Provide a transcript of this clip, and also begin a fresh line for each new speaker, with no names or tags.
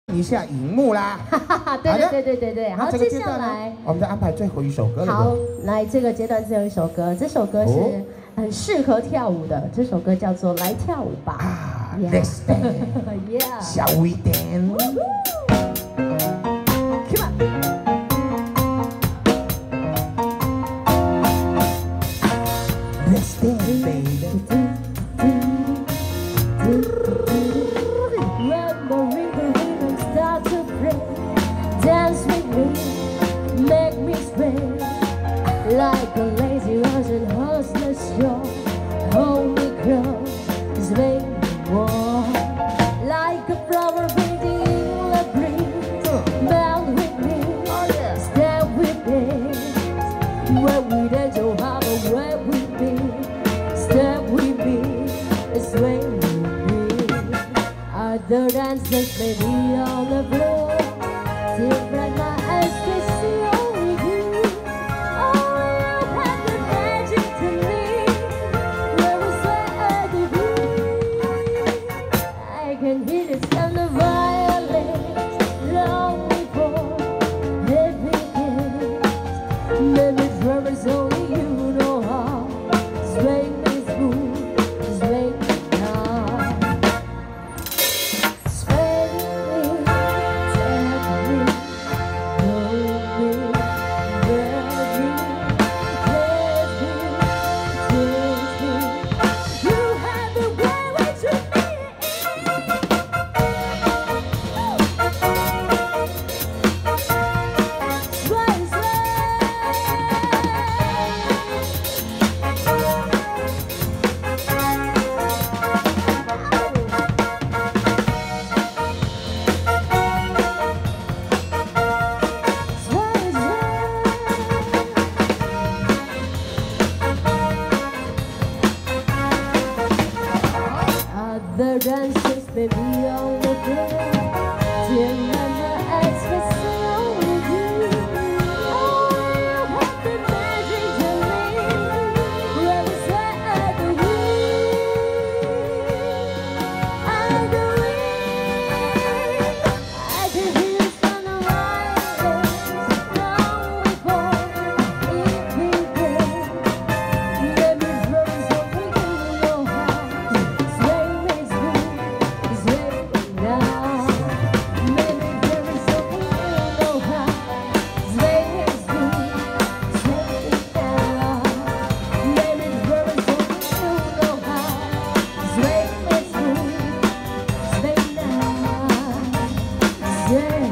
一下荧幕啦。
对。好，接下来
我们再安排最后一首歌。
好，来这个阶段最后一首歌，这首歌是很适合跳舞的，这首歌叫做《来跳舞吧》。
啊 ，Let's dance， shall we dance？
Come on。
Let's dance, baby.
Dance with me, make me sway like a lazy Russian horseless shore. Hold me close, swing me warm like a flower breathing in the breeze. Melt with me, step with me. Where we dance, oh how where we be. Step with me, swing with me. Other dancers may be on the floor. Different my eyes to see only you. Oh, you have the magic to me. Where we swear the breeze. I can hear the sound of violins long before it begins. Maybe drummers only you know how. Swing me smooth, swing me calm. The dancers may be on the floor. Remember as we sail with you. Oh, you have the magic to me. Where we swear at the wind. At the wind. I can hear the sound of violins long before it begins. Let me throw something in your heart. Yeah.